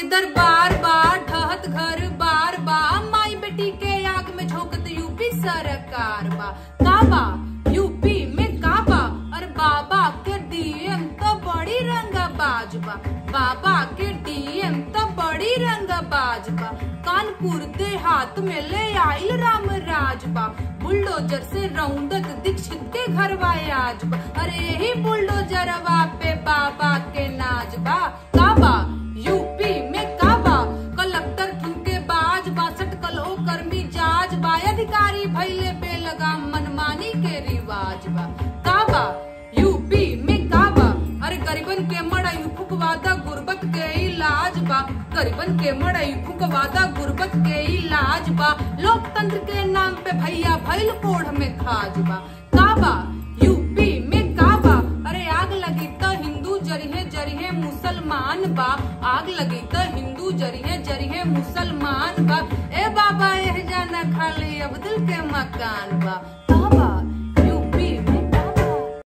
दरबार बा, ढहत घर बार बा, माई बेटी के आग में झोंकत यूपी सरकार बा। काबा यूपी में काबा, और बाबा के डीएम तो बड़ी रंगबाज बा, बाबा के डीएम तो बड़ी रंगबाज बा। कानपुर देहात में ले आइल राम राज बा, बुलडोजर से रौंदत दीक्षित के घर आज बा। अरे यही बुलडोजरवा पे बाबा के नाज बा। काबा यूपी में काबा, कलेक्टर ठुमके बाज बा, सटकल ओ कर्मी जाज बा, अधिकारी भैले बेलगाम मनमानी के रिवाज बा। काबा यूपी में काबा, अरे गरीबन के मड़ई फुकवादा गुर्बत के इलाज बा, गरीबन के मड़ई फुकवादा गुर्बत के इलाज बा। लोकतंत्र के नाम पे भैया भैल कोढ़ में खाज बा। काबा यूपी में काबा, अरे आग लगी तो हिंदू जरिहे जरिहे मुसलमान बा, आग लगी तो हिंदू जरिहे जरिहे मुसलमान बा। ए बाबा एह जाना खाली अब्दुल के मकान बा।